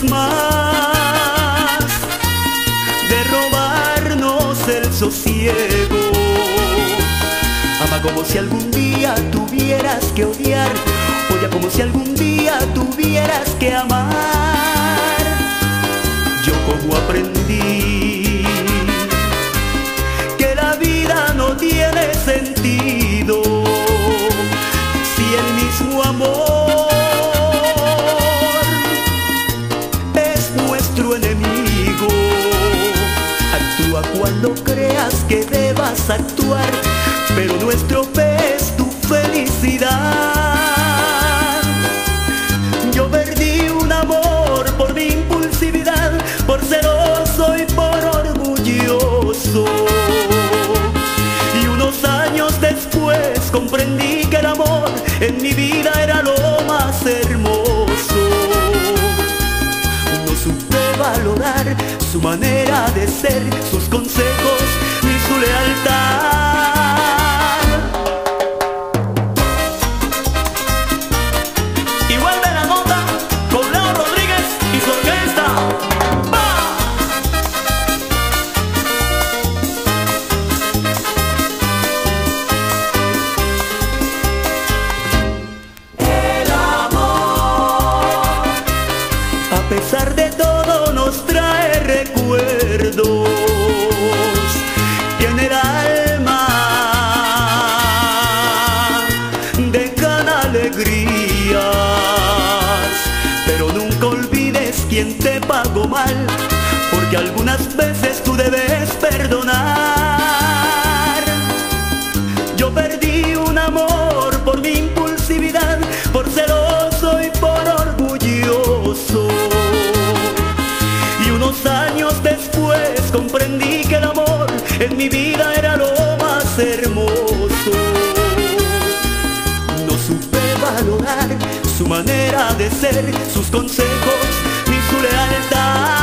vez más de robarnos el sosiego. Ama como si algún día tuvieras que odiar, odia como si algún día tuvieras que amar. Yo como aprendí que la vida no tiene sentido si el mismo amor es nuestro enemigo. Actúa cuando creas que debas actuar, pero nuestro fe es tu felicidad. Yo perdí un amor por mi impulsividad, por celoso y por orgulloso. Y unos años después comprendí que el amor en mi vida era lo más hermoso. No supe valorar su manera de ser, sus consejos ni su lealtad. A pesar de todo nos trae recuerdos que en el alma dejan alegrías. Pero nunca olvides quien te pagó mal, porque algunas veces tú debes perdonar. Yo perdí un amor por mi impulsividad, por celoso y por orgulloso. Unos años después comprendí que el amor en mi vida era lo más hermoso. No supe valorar su manera de ser, sus consejos ni su lealtad.